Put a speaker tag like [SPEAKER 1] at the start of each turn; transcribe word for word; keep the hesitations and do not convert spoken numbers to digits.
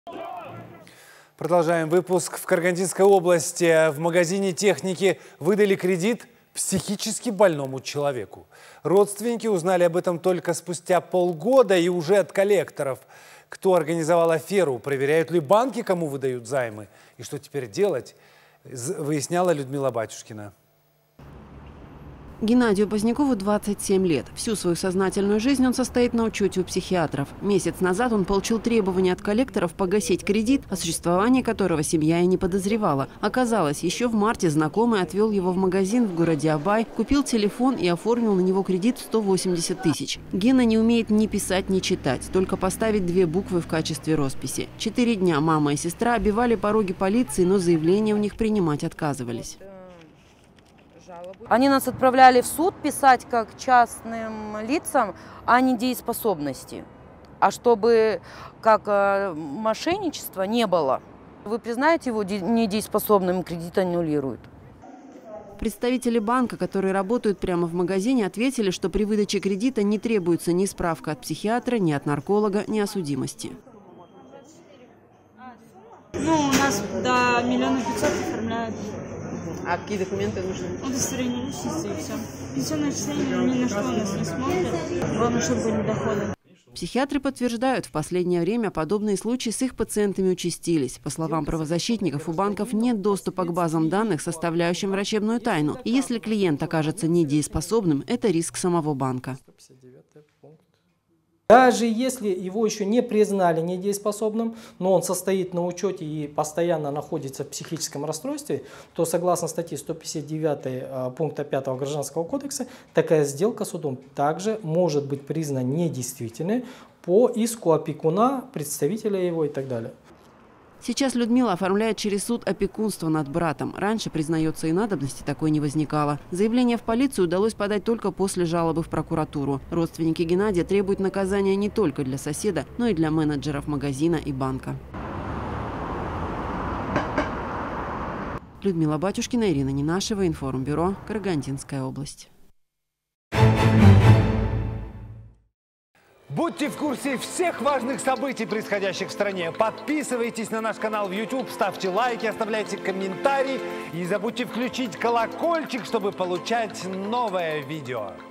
[SPEAKER 1] Продолжаем выпуск. В Карагандинской области в магазине техники выдали кредит психически больному человеку. Родственники узнали об этом только спустя полгода и уже от коллекторов. Кто организовал аферу, проверяют ли банки, кому выдают займы, и что теперь делать, выясняла Людмила Батюшкина.
[SPEAKER 2] Геннадию Позднякову двадцать семь лет. Всю свою сознательную жизнь он состоит на учете у психиатров. Месяц назад он получил требования от коллекторов погасить кредит, о существовании которого семья и не подозревала. Оказалось, еще в марте знакомый отвел его в магазин в городе Абай, купил телефон и оформил на него кредит в сто восемьдесят тысяч. Гена не умеет ни писать, ни читать, только поставить две буквы в качестве росписи. Четыре дня мама и сестра обивали пороги полиции, но заявления у них принимать отказывались.
[SPEAKER 3] Они нас отправляли в суд писать как частным лицам о недееспособности. А чтобы как мошенничество не было. Вы признаете его недееспособным, кредит аннулируют.
[SPEAKER 2] Представители банка, которые работают прямо в магазине, ответили, что при выдаче кредита не требуется ни справка от психиатра, ни от нарколога, ни о судимости.
[SPEAKER 4] Ну, у нас до миллиона пятьсот оформляют.
[SPEAKER 5] А какие документы нужны?
[SPEAKER 4] Удостоверение личности и все. Пенсионное отчисление ни на что у нас не смотрят. Главное, чтобы были доходы.
[SPEAKER 2] Психиатры подтверждают, в последнее время подобные случаи с их пациентами участились. По словам правозащитников, у банков нет доступа к базам данных, составляющим врачебную тайну. И если клиент окажется недееспособным, это риск самого банка.
[SPEAKER 6] Даже если его еще не признали недееспособным, но он состоит на учете и постоянно находится в психическом расстройстве, то согласно статье сто пятьдесят девять пункта пятого Гражданского кодекса, такая сделка судом также может быть признана недействительной по иску опекуна, представителя его и так далее.
[SPEAKER 2] Сейчас Людмила оформляет через суд опекунство над братом. Раньше, признается, и надобности такой не возникало. Заявление в полицию удалось подать только после жалобы в прокуратуру. Родственники Геннадия требуют наказания не только для соседа, но и для менеджеров магазина и банка. Людмила Батюшкина, Ирина Ненашева, Информбюро, Карагандинская область.
[SPEAKER 1] Будьте в курсе всех важных событий, происходящих в стране. Подписывайтесь на наш канал в YouTube, ставьте лайки, оставляйте комментарии. И не забудьте включить колокольчик, чтобы получать новое видео.